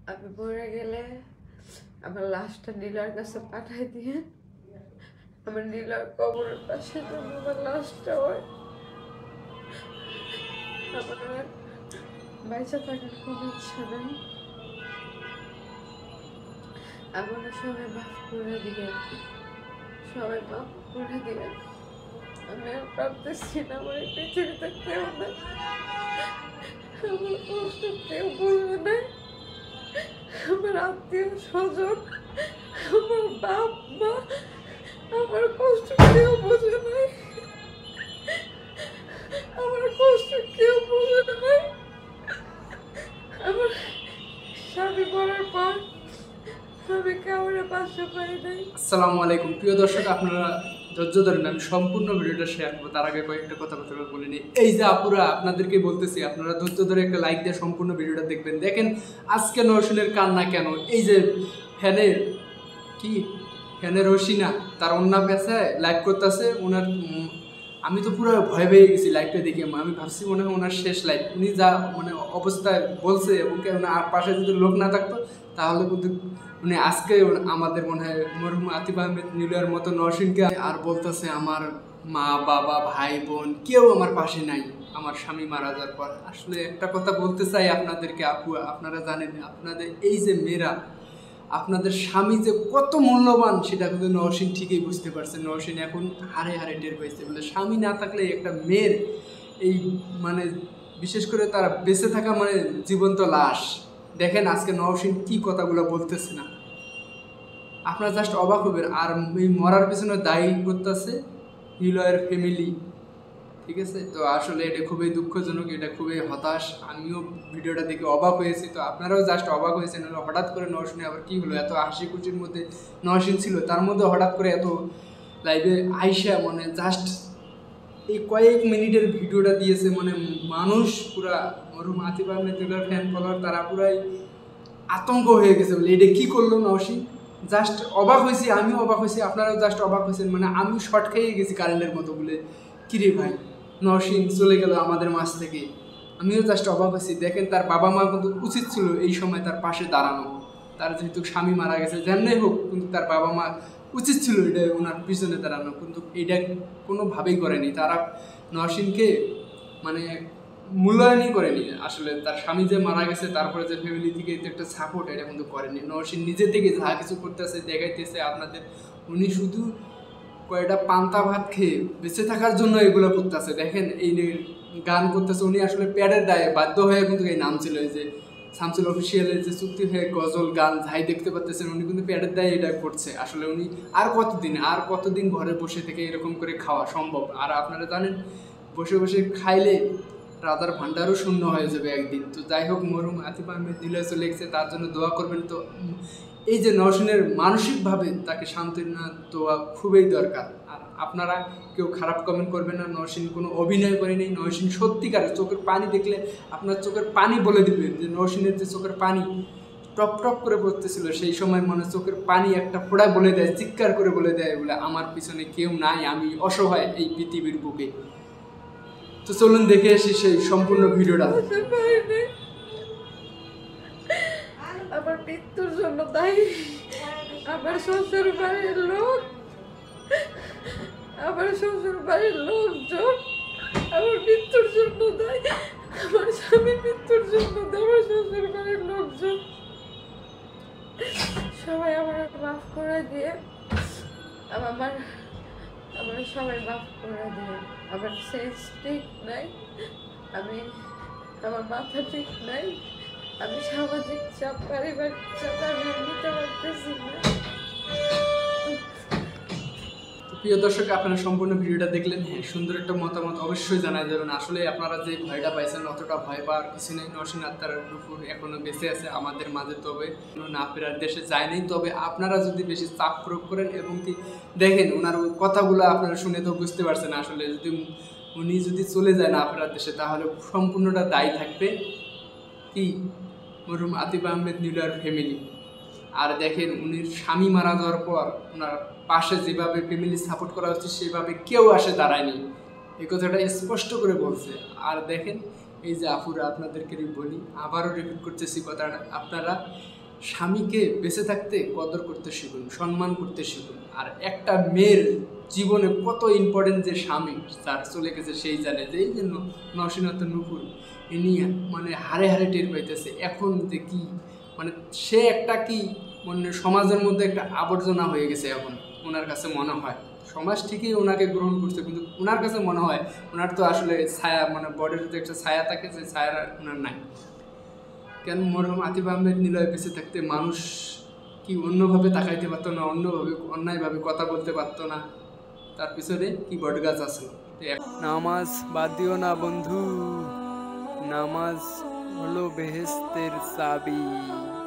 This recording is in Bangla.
আমি মরে গেলে আমার লাশটা নীলার কাছে পাঠাই দিয়ে আমার নীলার কবরের পাশে যেন আমার লাশটা হয়। আমার আর বাইচা থাকার কোনো ইচ্ছা নাই। আমার সবাই মাফ করে দিবেন, সবাই মাফ করে দিবেন। আমি আর পারতেছি না, আমার এই পৃথিবীতে কেউ নাই, আমার কষ্ট কেউ বুঝবে না। আমার আত্মীয় স্বজন, আমার বাপ মা, আমার কষ্ট কেউ বোঝে নাই, আমার কষ্ট কেউ বোঝে নাই। আমার স্বামী মরার পর আমি কাউরে পাশে পাই নাই। আসসালামু আলাইকুম প্রিয় দর্শক, আপনারা ধৈর্য ধরেন, আমি সম্পূর্ণ ভিডিওটা শেয়ার করবো। তার আগে কয়েকটা কথাবার্তা বলে নিই। এই যে আপুরা, আপনাদেরকে বলতেছি আপনারা ধৈর্য ধরে একটা লাইক দিয়ে সম্পূর্ণ ভিডিওটা দেখবেন। দেখেন আজকে নওশিনের কান্না কেন। এই যে ফ্যানের রশিনা তার অন্যা পেছায় লাইভ করতেছে ওনার। আমি তো পুরো ভয় পেয়ে গেছি লাইভটা দেখে। আমি ভাবছি মনে হয় ওনার শেষ লাইভ। উনি যা মানে অবস্থায় বলছে এবং আর পাশে যদি লোক না থাকতো তাহলে কিন্তু উনি আজকে আমাদের মনে হয় মরহুম আতিফ আহমেদ নীলার মতো নওশিনকে আর বলতেছে আমার মা বাবা ভাই বোন কেউ আমার পাশে নাই আমার স্বামী মারা যাওয়ার পর। আসলে একটা কথা বলতে চাই আপনাদেরকে, আপু আপনারা জানেন আপনাদের এই যে মেয়েরা, আপনাদের স্বামী যে কত মূল্যবান সেটা কিন্তু নওশিন ঠিকই বুঝতে পারছে। নওশিন এখন হারে হারে টের পাইছে। বলে স্বামী না থাকলে একটা মেয়ের এই মানে বিশেষ করে তারা বেঁচে থাকা মানে জীবন্ত লাশ। দেখেন আজকে নওশিন কি কথাগুলো বলতেছে না, আপনারা জাস্ট অবাক হবেন। আর এই মরার পিছনে দায়ী করতেছে নিলয়ের ফ্যামিলি, ঠিক আছে? তো আসলে এটা খুবই দুঃখজনক, এটা খুবই হতাশ। আমিও ভিডিওটা দেখে অবাক হয়েছি, তো আপনারাও জাস্ট অবাক হয়েছেন। হঠাৎ করে নওশিনে আবার কি হলো? এত হাসি খুশির মধ্যে নওশিন ছিল, তার মধ্যে হঠাৎ করে এত লাইভে আইসা মানে জাস্ট এই কয়েক মিনিটের ভিডিওটা দিয়েছে। মানে মানুষ পুরা মরহুম আতিফ আহমেদ ফ্যান ফলোয়ার তারা পুরাই আতঙ্ক হয়ে গেছে। বলে এটা কী করলো নওশিন? জাস্ট অবাক হয়েছি, আমিও অবাক হয়েছি, আপনারাও জাস্ট অবাক হয়েছেন। মানে আমি শর্ট খেয়ে গেছি কারেন্টের মতো। বলে কিরে ভাই, নওশিন চলে গেল আমাদের মাঝ থেকে। আমিও জাস্ট অবাক হয়েছি। দেখেন তার বাবা মা কিন্তু উচিত ছিল এই সময় তার পাশে দাঁড়ানো। তার যেহেতু স্বামী মারা গেছে যেমনি হোক, কিন্তু তার বাবা মা উচিত ছিল এটা ওনার পিছনে দাঁড়ানো, কিন্তু এটা কোনোভাবেই করেনি তারা। নওশিনকে মানে মূল্যায়নই করেনি। আসলে তার স্বামী যে মারা গেছে তারপরে যে ফ্যামিলি থেকে একটা সাপোর্ট, এটা কিন্তু করেনি। নওশিন নিজে থেকে যা কিছু করতেছে দেখাইতেছে আপনাদের। উনি শুধু কয়েকটা পান্তা ভাত খেয়ে বেঁচে থাকার জন্য এগুলো করতেছে। দেখেন এই গান করতেছে উনি আসলে প্যাডের দায়ে বাধ্য হয়ে কিন্তু এই নাম ছিল এই যে শামসুল অফিসিয়ালের যে চুক্তি হয়ে গজল গান যাই দেখতে পাচ্ছেন, উনি কিন্তু প্যাডের দায়ে এটা করছে। আসলে উনি আর কতদিন ঘরে বসে থেকে এরকম করে খাওয়া সম্ভব? আর আপনারা জানেন বসে বসে খাইলে রাজার ভান্ডারও শূন্য হয়ে যাবে একদিন। তো যাই হোক, মরহুম আতিফ আহমেদ নীলা চলে গেছে, তার জন্য দোয়া করবেন। তো এই যে নওশিনের মানসিকভাবে তাকে সান্ত্বনা দেওয়া খুবই দরকার। আর আপনারা কেউ খারাপ কমেন্ট করবেন না। নওশিন কোনো অভিনয় করেনি। নওশিন সত্যিকার চোখের পানি দেখলে আপনার চোখের পানি বলে দিবেন যে নওশিনের যে চোখের পানি টপ টপ করে পড়তেছিল সেই সময় মনে চোখের পানি একটা ফোঁড়া বলে দেয়, চিৎকার করে বলে দেয় বলে আমার পিছনে কেউ নাই, আমি অসহায় এই পৃথিবীর বুকে। তো চলুন দেখে আসি সেই সম্পূর্ণ ভিডিওটা। আমার মৃত্যুর জন্য দায়ী আমার শ্বশুর বাড়ির লোক, আমার শ্বশুর বাড়ির লোকজন। আমার মৃত্যুর জন্য দায়ী, আমার স্বামীর মৃত্যুর জন্য দায়ী আমার শ্বশুর বাড়ির লোকজন। সবাই আমার মাফ করে দিয়ে আমার সবাই মাফ করে দিয়ে। আমার সেন্স ঠিক নাই, আমার মাথা ঠিক নাই, আমি সামাজিক চাপ পারিবারিক চাপ আমি নিতে পারতেছি না। প্রিয় দর্শক, আপনারা সম্পূর্ণ ভিডিওটা দেখলেন। হ্যাঁ, সুন্দর একটা মতামত অবশ্যই জানা যাবেন। আসলে আপনারা যে ভয়টা পাইছেন অতটা ভয় পাওয়ার কিছু নেই। নওশিন আক্তারের দুপুর এখনো বেঁচে আছে আমাদের মাঝে, তবে না ফেরার দেশে যায়নি। তবে আপনারা যদি বেশি চাপ প্রয়োগ করেন এবং কি দেখেন ওনার কথাগুলো আপনারা শুনে তো বুঝতে পারছেন আসলে যদি উনি যদি চলে যায় না ফেরার দেশে তাহলে সম্পূর্ণটা দায়ী থাকবে কি মরহুম আতিফ আহমেদ নীলার ফ্যামিলি। আর দেখেন উনির স্বামী মারা যাওয়ার পর ওনার পাশে যেভাবে ফ্যামিলি সাপোর্ট করা হচ্ছে সেভাবে কেউ আসে দাঁড়ায়নি, এই কথাটা স্পষ্ট করে বলছে। আর দেখেন এই যে আপুরা আপনাদেরকে বলি, আবারও রিপিট করতেছি কথাটা, আপনারা স্বামীকে বেঁচে থাকতে কদর করতে শিখুন, সম্মান করতে শিখুন। আর একটা মেয়ের জীবনে কত ইম্পর্টেন্ট যে স্বামী তার চলে গেছে সেই জানে, যে এই জন্য নওশিন আক্তার নুপুর ইনি মানে হারে হারে টের পাইতেছে এখন যে কি মানে সে একটা কি মানে সমাজের মধ্যে একটা আবর্জনা হয়ে গেছে এখন ওনার কাছে মনে হয়। সমাজ ঠিকই ওনাকে গ্রহণ করছে, কিন্তু ওনার কাছে মনে হয় ওনার তো আসলে ছায়া মানে বডির যে একটা ছায়া থাকে, সেই ছায়ার ওনার নাই। কেন মরহুম আতিফ আহমেদ নিলয় বেঁচে থাকতে মানুষ কি অন্যভাবে তাকাইতে পারতো না, অন্যভাবে অন্যায়ভাবে কথা বলতে পারতো না? তার পিছনে কি বটগাছ আসলো। নামাজ বাদ দিও না বন্ধু, নামাজ হলো বেহেস্তের চাবি।